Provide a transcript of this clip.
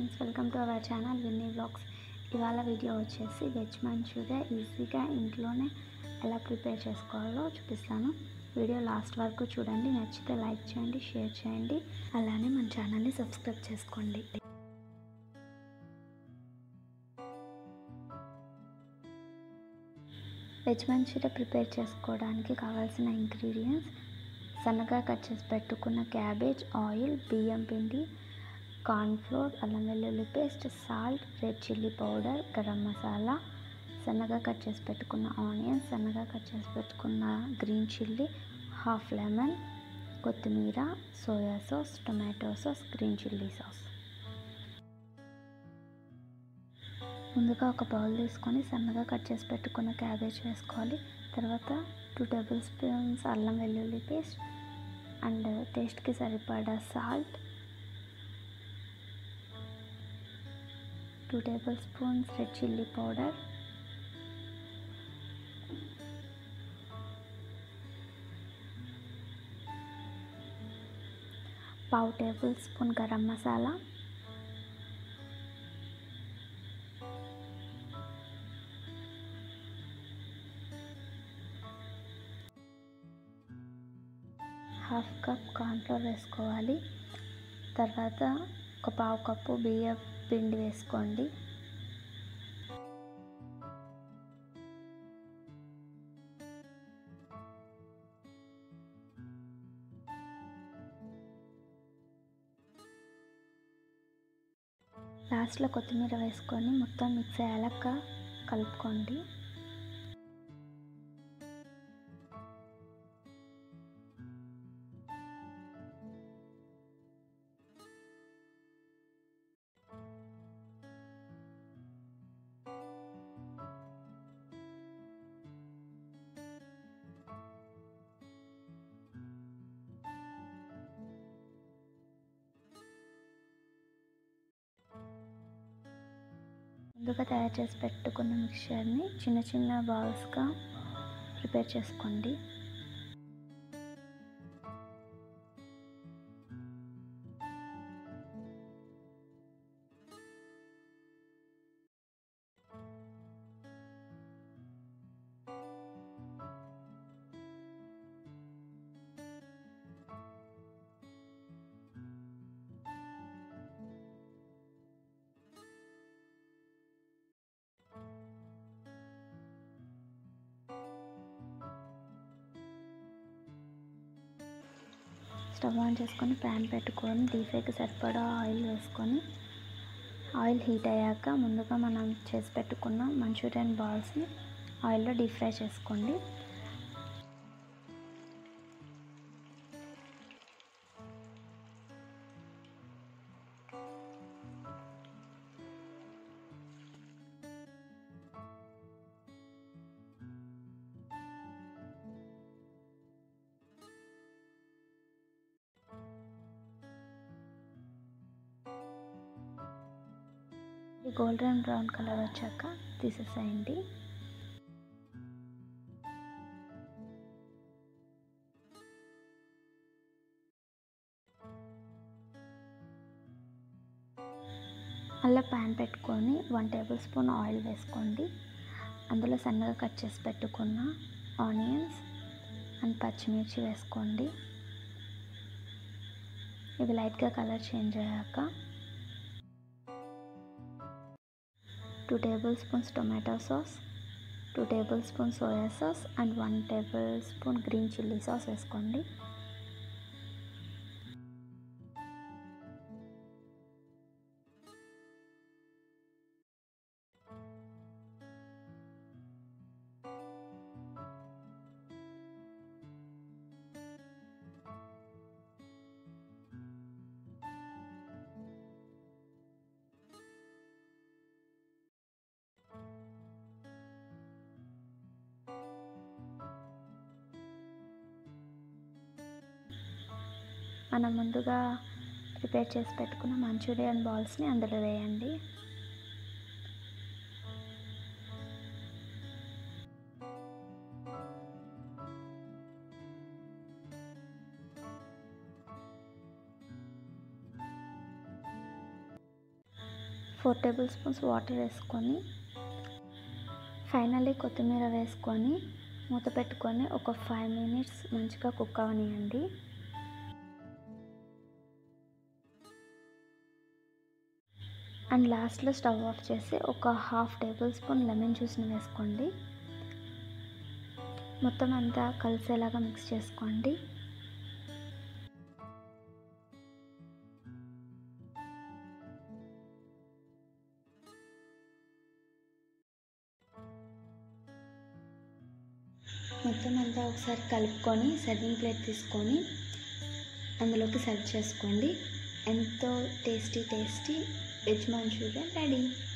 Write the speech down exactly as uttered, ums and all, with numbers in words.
Friends, welcome to our channel Vinni vlogs. ఇవాళ video వచ్చేసి veg Manchuria ఈజీగా ఇంట్లోనే ఎలా ప్రిపేర్ చేసుకోవాలో చూపిస్తాను. వీడియో లాస్ట్ వరకు చూడండి. నచ్చితే లైక్ చేయండి, షేర్ చేయండి, అలానే మన ఛానల్ని సబ్స్క్రైబ్ చేసుకోండి. వెజ్ మంచూరియా ప్రిపేర్ చేసుకోవడానికి కావాల్సిన ఇంగ్రీడియంట్స్: సన్నగా కట్ చేసి పెట్టుకున్న క్యాబేజ్, ఆయిల్, బియ్యం పిండి, కార్న్ఫ్లోర్, అల్లం వెల్లుల్లి paste, salt, red chilli powder, garam masala, సన్నగా కట్ చేసి పెట్టుకున్న ఆనియన్స్, సన్నగా కట్ చేసి పెట్టుకున్న గ్రీన్ చిల్లీ, హాఫ్ లెమన్, కొత్తిమీర, soya sauce, tomato sauce, green chilli sauce. ముందుగా ఒక బౌల్ తీసుకొని సన్నగా కట్ చేసి పెట్టుకున్న క్యాబేజ్ వేసుకోవాలి. తర్వాత టూ టేబుల్ స్పూన్స్ అల్లం వెల్లుల్లి పేస్ట్ అండ్ టేస్ట్కి సరిపడా salt, two tablespoons red chilli powder, పావు tablespoon garam masala, half cup cornflour వేసుకోవాలి. తర్వాత ఒక పావు కప్పు బియ్యం పిండి వేసుకోండి. లాస్ట్లో కొత్తిమీర వేసుకొని మొత్తం మిక్స్ అయ్యేలాక కలుపుకోండి. ముందుగా తయారు చేసి పెట్టుకున్న మిక్చర్ని చిన్న చిన్న బాల్స్గా ప్రిపేర్ చేసుకోండి. స్టవ్ ఆన్ చేసుకొని ప్యాన్ పెట్టుకొని డీప్ ఫ్రైకి సరిపడా ఆయిల్ వేసుకొని, ఆయిల్ హీట్ అయ్యాక ముందుగా మనం చేసి పెట్టుకున్న మంచూరియన్ బాల్స్ని ఆయిల్లో డీప్ ఫ్రై చేసుకోండి. గోల్డెన్ బ్రౌన్ కలర్ వచ్చాక తీసేసేయండి. అలా ప్యాన్ పెట్టుకొని వన్ టేబుల్ స్పూన్ ఆయిల్ వేసుకోండి. అందులో సన్నగా కట్ చేసి పెట్టుకున్న ఆనియన్స్ అండ్ పచ్చిమిర్చి వేసుకోండి. ఇవి లైట్గా కలర్ చేంజ్ అయ్యాక two tablespoons tomato sauce, two tablespoon soya sauce and one tablespoon green chilli sauce వేసుకోండి. మనం ముందుగా ప్రిపేర్ చేసి పెట్టుకున్న మంచూరియన్ బాల్స్ని అందులో వేయండి. ఫోర్ టేబుల్ స్పూన్స్ వాటర్ వేసుకొని ఫైనల్లీ కొత్తిమీర వేసుకొని మూత పెట్టుకొని ఒక ఫైవ్ మినిట్స్ మంచిగా కుక్ అవనియండి. అండ్ లాస్ట్లో స్టవ్ ఆఫ్ చేసి ఒక హాఫ్ టేబుల్ స్పూన్ లెమన్ జ్యూస్ని వేసుకోండి. మొత్తం అంతా కలిసేలాగా మిక్స్ చేసుకోండి. మొత్తం అంతా ఒకసారి కలుపుకొని సర్వింగ్ ప్లేట్ తీసుకొని అందులోకి సర్వ్ చేసుకోండి. ఎంతో tasty tasty veg Manchurian ready.